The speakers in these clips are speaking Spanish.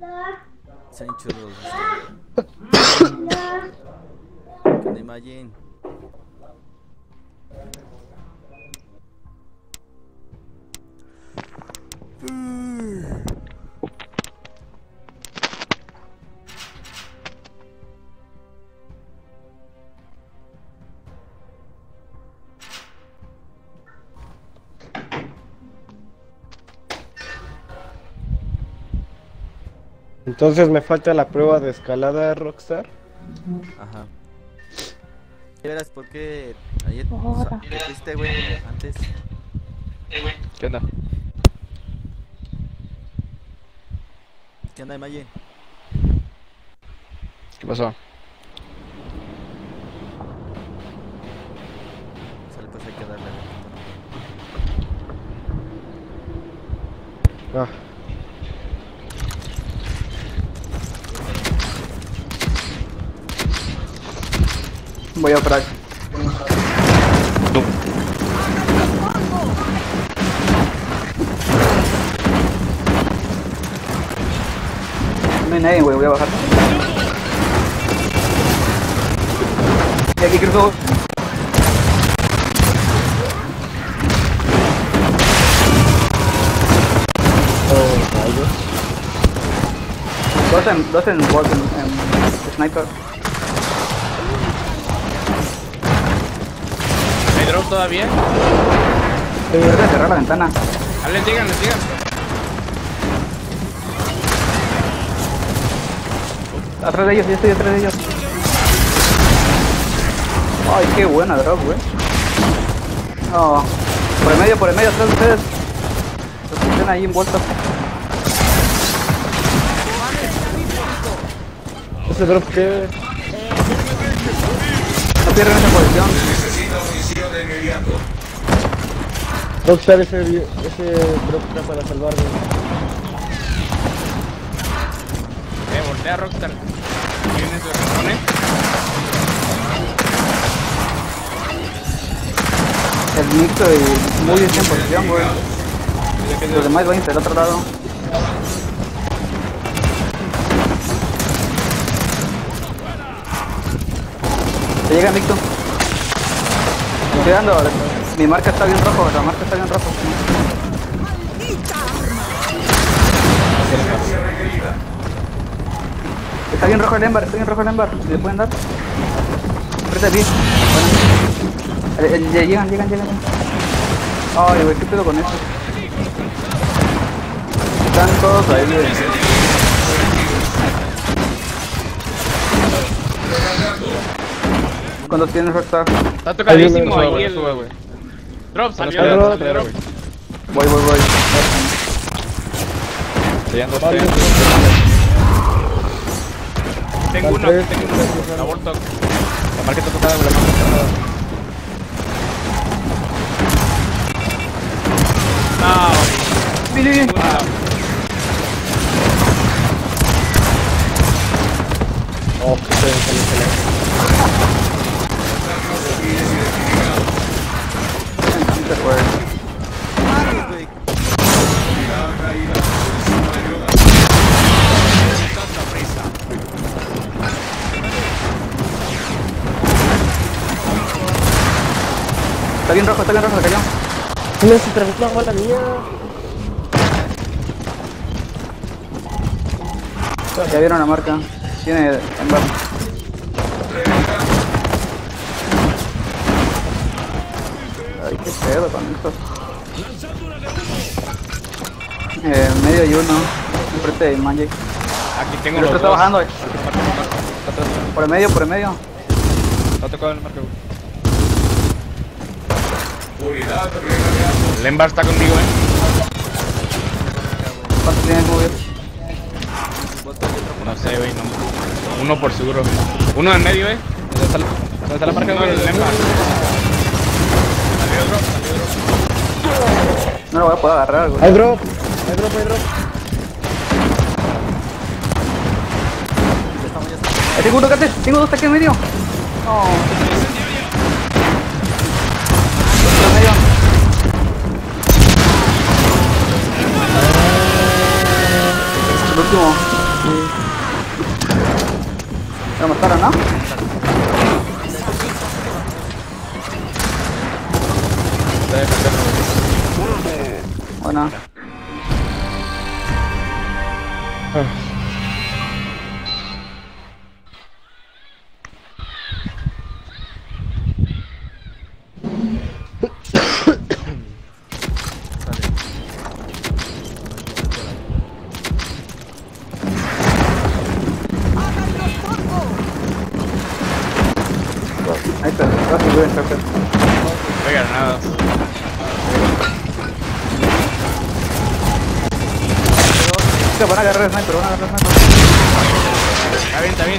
Se han hecho los... ¿Qué onda, Imagine? Entonces me falta la prueba de escalada, Rockstar. Ajá. ¿Qué verás? ¿Por qué ayer te fuiste, güey, antes? ¿Qué onda? ¿Qué onda, Imagine? ¿Qué pasó? Sale, pues hay que darle. Ah, Voy a operar. No hay nadie, güey, voy a bajar. Y aquí cruzo. rayos. Dos en bot, en sniper. ¿Hay drop todavía? Trata de cerrar la ventana. Les digan. Atrás de ellos, yo estoy detrás de ellos. Ay, qué buena drop, güey. No, por el medio, atrás de ustedes. Los que estén ahí envueltos. ¿Ese drop qué? No pierdan esa posición. Rockstar, ese drop está para salvarme. Voltea Rockstar. ¿Tienes los razones? El mixto y muy bien en posición, güey. Los demás van del otro lado. Se llega mixto. Estoy dando. Mi marca está bien rojo, la marca está bien rojo. Está bien rojo el Ember, está bien rojo el Ember. ¿Le pueden dar? Aprieta el beat. Bueno. Llegan. Ay, güey, ¿qué pedo con esto? Están todos ahí, güey. ¿Cuántos tienes, Rockstar? Está tocadísimo Sube, ahí el... güey. Drop, salió Drop. drop. Voy. Sellando Vale, Tengo uno. La vuelta. La marca está tocada, güey. La marca está tocada. No, Billy. Oh, qué excelente. Güey. Está bien rojo, se cayó. No se atravesó la bala mía. Ya vieron la marca. Tiene Ember. Ay, qué pedo con estos. Medio y uno. Enfrente de Magic. aquí tengo El los otro está dos. bajando. Está atrás. Por el medio. Está tocado en el marco. El Embar está conmigo, ¿Cuánto tiene cubrir? No sé, güey, no. Uno por seguro. Uno en medio, ¿Dónde está la marca, güey? El Embar. Salió drop. No lo voy a poder agarrar, güey. Hay drop. Tengo uno, Cate. Tengo dos aquí en medio. No. Dos en medio. El último. Lo mataron, ¿no? Está defendiendo. Bueno. Ahí está, vas a subir en choque. Ve granadas. Se van a agarrar sniper, van a agarrar sniper. Está bien, está bien.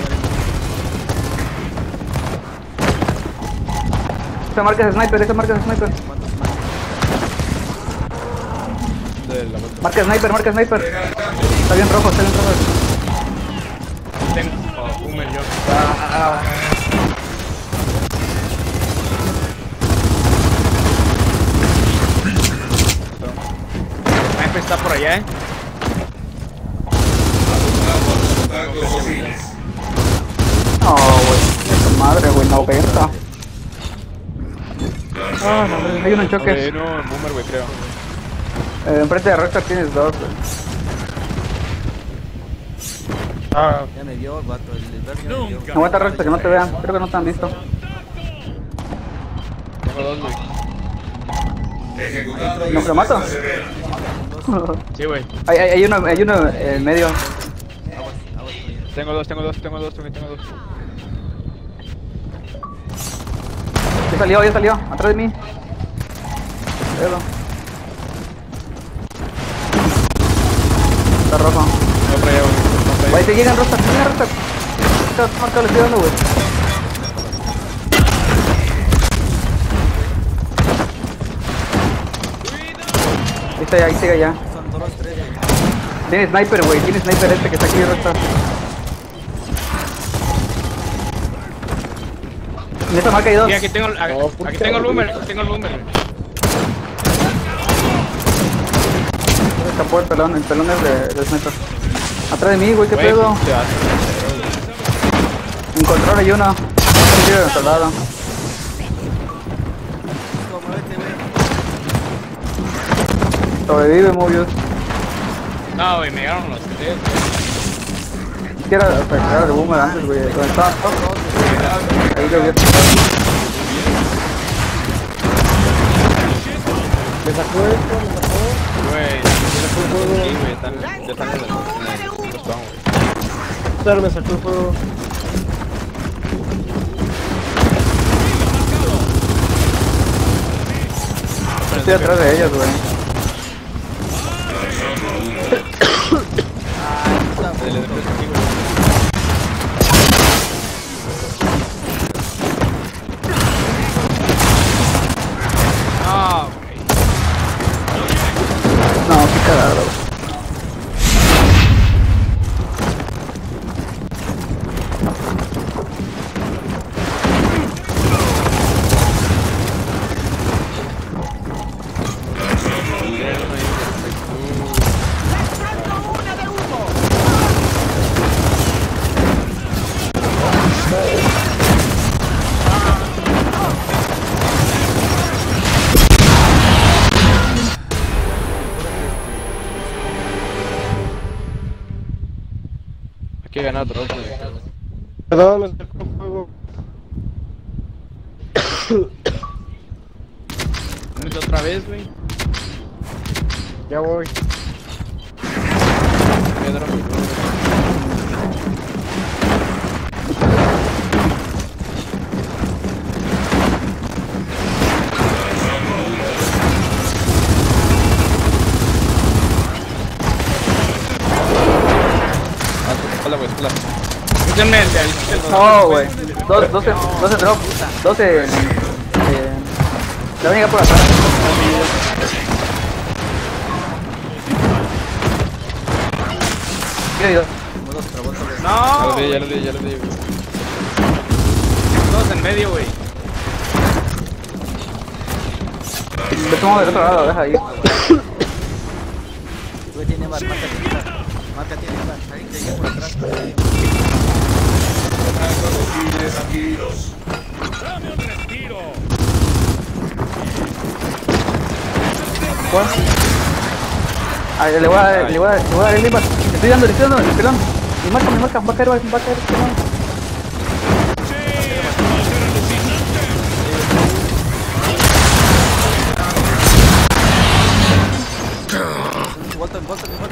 Esa marca es sniper, esa marca es sniper. De la vuelta. Marca sniper, marca sniper. Está bien rojo, está bien rojo. Tengo un millón. Sniper está por allá, No, güey. Esa madre, güey, 90. Hay uno en choque. No, en boomer, güey, creo. Enfrente de Rockstar tienes dos, güey. Ya me vio el vato, el verga me vio. Aguanta Rockstar, que no te vean. Creo que no te han visto. Tengo dos, güey. ¿No lo mato? Sí, güey. Hay uno en medio. Tengo dos. Ya salió. Atrás de mí. Velo. Está rojo. No traía, güey. Güey, te llegan Rockstar, Marca, le estoy dando, güey. Ahí está ya. Son todos 3, güey. Tiene sniper, güey. Tiene sniper este que está aquí, Rockstar. En esta marca hay dos. Sí, aquí tengo el boomer, güey. Se escapó el pelón es de sniper. Atrás de mí, güey, qué Güey, pedo. te vas. En control hay uno. Un tiro de soldado. Muévete, güey. Sobrevive, Mobius. No, güey, me llegaron los tres, güey. Quiero atacar al boomer antes, güey. ¿Dónde está? Ahí lo vi. Me sacó esto, Güey, sí, güey, están en el spawn, güey. Claro, me sacó el juego. Estoy atrás de ellos, güey. Ah, güey. No, qué cagado, güey. Hay que ganar otro, güey. Perdón, me sacó el juego. Únete otra vez, güey. Ya voy. Pedro, güey. Espala, güey, espala. Escúchenme, No, güey. 12 drop. 12. Le van a llegar por atrás. Mira, Modos trabosos, güey. No, ya lo di, güey. Todos en medio, güey. le tomo del otro lado, deja ahí. Güey, tiene bar, marca tiene bar. Marca tiene bar. Ahí. llegué por atrás. ¿Cuál? Ah, le voy a dar el limbar. Le estoy dando, el pelón. Me marca, va a caer, pelón. Walton.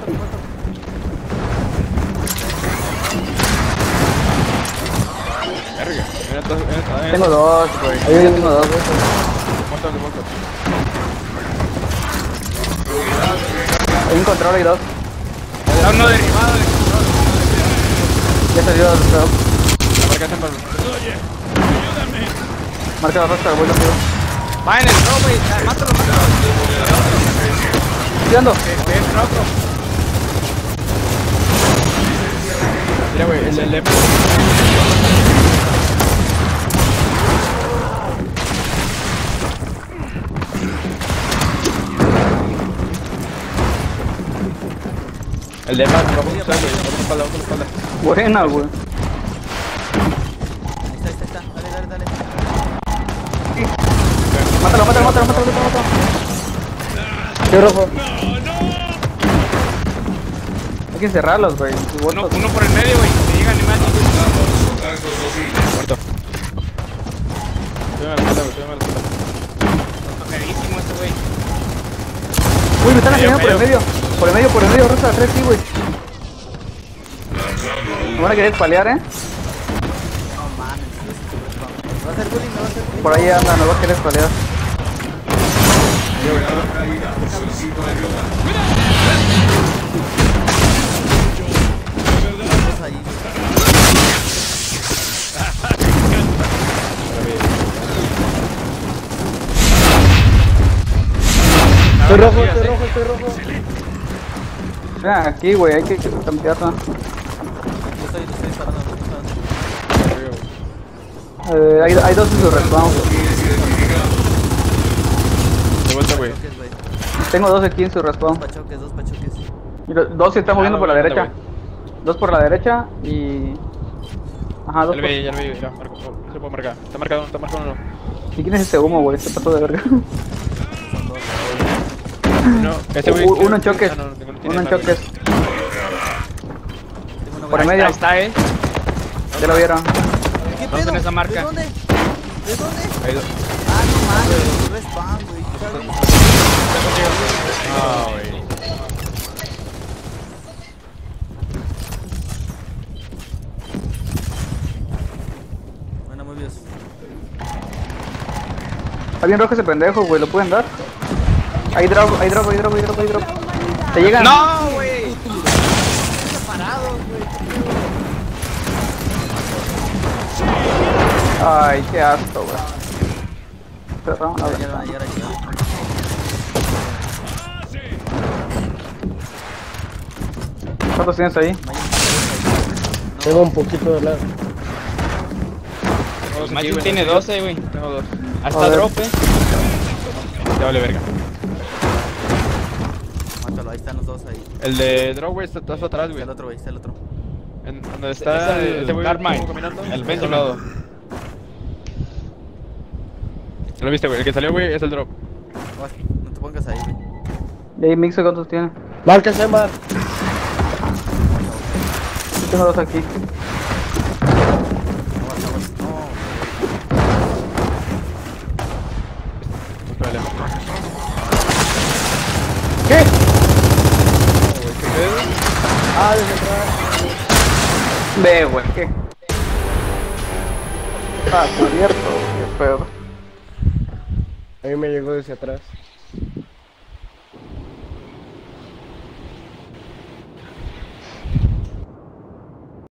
Verga. Tengo dos, güey. Yo tengo dos, güey. Montón. Hay un control y dos. Está uno derribado. Ya salió el drop. La marca está en barro. Marca la rosca, voy rápido. Va en el drop, güey. Mátalo. Estoy dando. Ve en otro. Mira, güey, el El de más, vamos a usar, güey. Vamos a la espalda. Buena, güey. Ahí está. Dale. Mátalo. Qué rojo. Hay que cerrarlos, güey. Uno por el medio, güey. Se llega animal. Muerto. Estoy a la espalda, güey. Toquerísimo este, güey. Uy, me están haciendo por el medio. Por el medio, Rosa, 3 sí, güey. Me van a querer palear, No mames, me va a hacer bullying. Por ahí anda, me va a querer palear. Ahí. Estoy rojo. Mira, aquí, güey, hay que campearla. Yo estoy disparando. Hay dos en su respawn. De vuelta, güey. Pachoques, güey. Tengo dos aquí en su respawn. Dos pachoques. Y dos se están moviendo por la no, derecha. Dos por la derecha y... Ajá, dos Ya por... lo vi, mira, marco. Se puede marcar. Está marcado uno. ¿Y quién es ese humo, güey? Este pato de verga. No, ese güey. Uno en choques. No tiene Uno en nada, choques. Tengo uno Por el grande. medio. Ahí está, Ya lo vieron. ¿Qué Vamos en esa marca. ¿De dónde? Ahí dos. Ah, no mames, no es spam, güey. Ah, güey. Bueno, muy bien. Está bien rojo ese pendejo, güey. ¿Lo pueden dar? Hay drop. ¿Te llegan? ¡No, güey! Separados, güey. Ay, qué asco, güey. Cerraron la Ya ventana. van a llegar aquí. ¿Cuántos tienes ahí? Tengo un poquito de lado. Machu tiene 12, güey. Tengo 2. A Hasta ver. drop, Ya vale verga. Mátalo, ahí están los dos ahí. El de drop, güey, está atrás, güey. Está el otro. En donde está el güey Darkmine. caminando. El vento lado. ¿Lo viste, güey? El que salió, güey, es el drop. No te pongas ahí, güey. ¿Y ahí Mixo cuántos tiene? Marca, Semar. Tengo dos aquí. No problema. ¿Qué? Ah, desde atrás. Ve, güey, ¿qué? Ah, cubierto, qué pedo. A mí me llegó desde atrás.